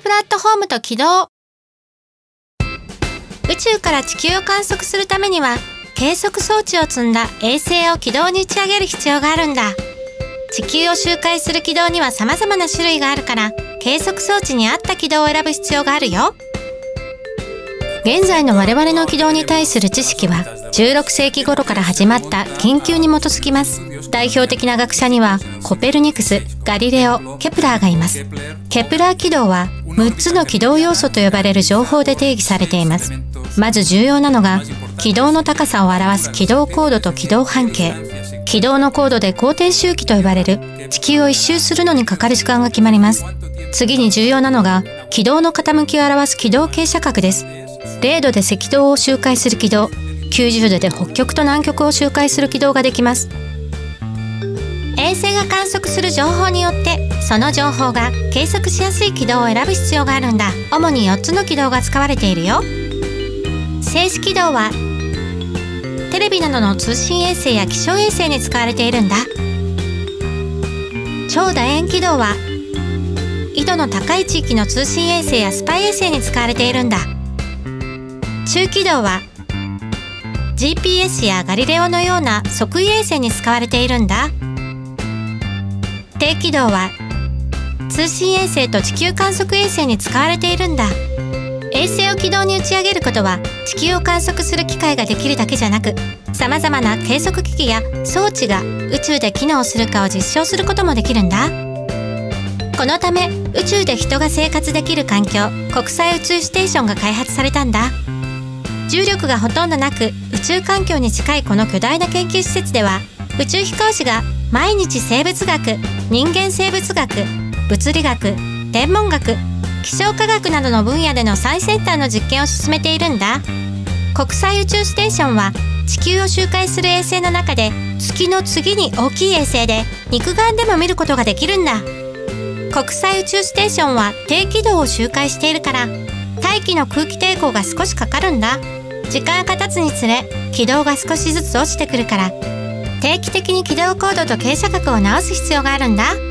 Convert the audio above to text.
プラットフォームと軌道。宇宙から地球を観測するためには計測装置を積んだ衛星を軌道に打ち上げる必要があるんだ。地球を周回する軌道には様々な種類があるから計測装置に合った軌道を選ぶ必要があるよ。現在の我々の軌道に対する知識は16世紀頃から始まった研究に基づきます。代表的な学者にはコペルニクス、ガリレオ、ケプラーがいます。ケプラー軌道は6つの軌道要素と呼ばれる情報で定義されています。まず重要なのが軌道の高さを表す軌道高度と軌道半径。軌道の高度で公転周期と呼ばれる地球を一周するのにかかる時間が決まります。次に重要なのが軌道の傾きを表す軌道傾斜角です。0度で赤道を周回する軌道、90度で北極と南極を周回する軌道ができます。衛星が観測する情報によってその情報が計測しやすい軌道を選ぶ必要があるんだ。主に4つの軌道が使われているよ。静止軌道はテレビなどの通信衛星や気象衛星に使われているんだ。超楕円軌道は緯度の高い地域の通信衛星やスパイ衛星に使われているんだ。中軌道は GPS やガリレオのような測位衛星に使われているんだ。低軌道は通信衛星と地球観測衛星に使われているんだ。衛星を軌道に打ち上げることは地球を観測する機会ができるだけじゃなく、さまざまな計測機器や装置が宇宙で機能するかを実証することもできるんだ。このため宇宙で人が生活できる環境、国際宇宙ステーションが開発されたんだ。重力がほとんどなく宇宙環境に近いこの巨大な研究施設では、宇宙飛行士が毎日生物学、人間生物学、物理学、天文学、気象科学などの分野での最先端の実験を進めているんだ。国際宇宙ステーションは地球を周回する衛星の中で月の次に大きい衛星で、肉眼でも見ることができるんだ。国際宇宙ステーションは低軌道を周回しているから大気の空気抵抗が少しかかるんだ。時間が経つにつれ軌道が少しずつ落ちてくるから、定期的に軌道高度と傾斜角を直す必要があるんだ。